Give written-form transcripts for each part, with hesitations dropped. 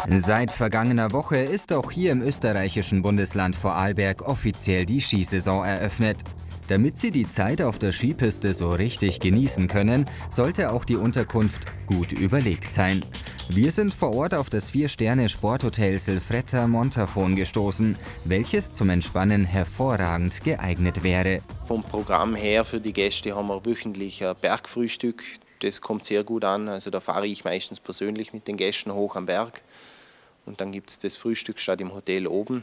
Seit vergangener Woche ist auch hier im österreichischen Bundesland Vorarlberg offiziell die Skisaison eröffnet. Damit Sie die Zeit auf der Skipiste so richtig genießen können, sollte auch die Unterkunft gut überlegt sein. Wir sind vor Ort auf das 4-Sterne-Sporthotel Silfretta Montafon gestoßen, welches zum Entspannen hervorragend geeignet wäre. Vom Programm her für die Gäste haben wir wöchentlich ein Bergfrühstück. Das kommt sehr gut an. Also da fahre ich meistens persönlich mit den Gästen hoch am Berg. Und dann gibt es das Frühstück statt im Hotel oben.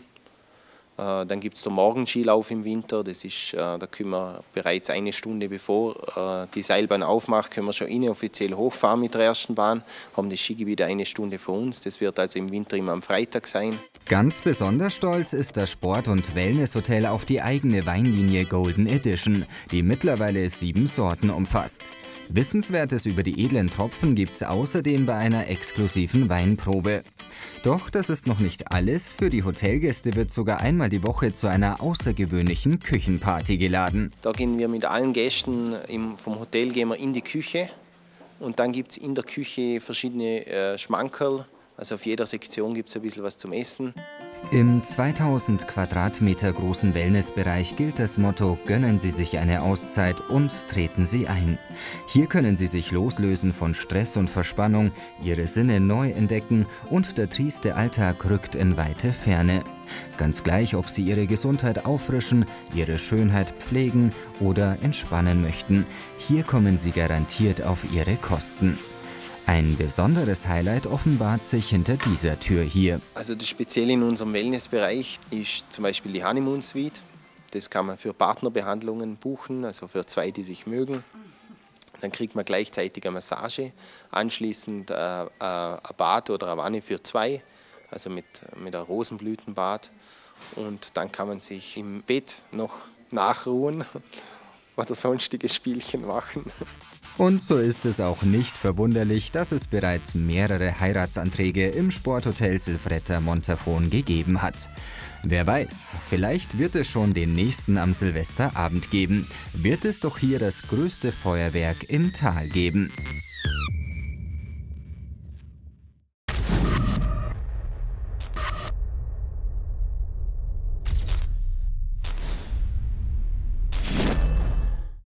Dann gibt es den Morgenskilauf im Winter. Das ist, da können wir bereits eine Stunde bevor die Seilbahn aufmacht, können wir schon inoffiziell hochfahren mit der ersten Bahn, haben das Skigebiet eine Stunde vor uns. Das wird also im Winter immer am Freitag sein. Ganz besonders stolz ist das Sport- und Wellnesshotel auf die eigene Weinlinie Golden Edition, die mittlerweile 7 Sorten umfasst. Wissenswertes über die edlen Tropfen gibt's außerdem bei einer exklusiven Weinprobe. Doch das ist noch nicht alles. Für die Hotelgäste wird sogar einmal die Woche zu einer außergewöhnlichen Küchenparty geladen. Da gehen wir mit allen Gästen vom Hotel gehen wir in die Küche und dann gibt es in der Küche verschiedene Schmankerl. Also auf jeder Sektion gibt es ein bisschen was zum Essen. Im 2000 Quadratmeter großen Wellnessbereich gilt das Motto: Gönnen Sie sich eine Auszeit und treten Sie ein. Hier können Sie sich loslösen von Stress und Verspannung, Ihre Sinne neu entdecken und der trieste Alltag rückt in weite Ferne. Ganz gleich, ob Sie Ihre Gesundheit auffrischen, Ihre Schönheit pflegen oder entspannen möchten, hier kommen Sie garantiert auf Ihre Kosten. Ein besonderes Highlight offenbart sich hinter dieser Tür hier. Also das Spezielle in unserem Wellnessbereich ist zum Beispiel die Honeymoon Suite. Das kann man für Partnerbehandlungen buchen, also für 2, die sich mögen. Dann kriegt man gleichzeitig eine Massage, anschließend ein Bad oder eine Wanne für 2, also mit einem Rosenblütenbad. Und dann kann man sich im Bett noch nachruhen oder sonstige Spielchen machen. Und so ist es auch nicht verwunderlich, dass es bereits mehrere Heiratsanträge im Sporthotel Silfretta Montafon gegeben hat. Wer weiß, vielleicht wird es schon den nächsten am Silvesterabend geben. Wird es doch hier das größte Feuerwerk im Tal geben.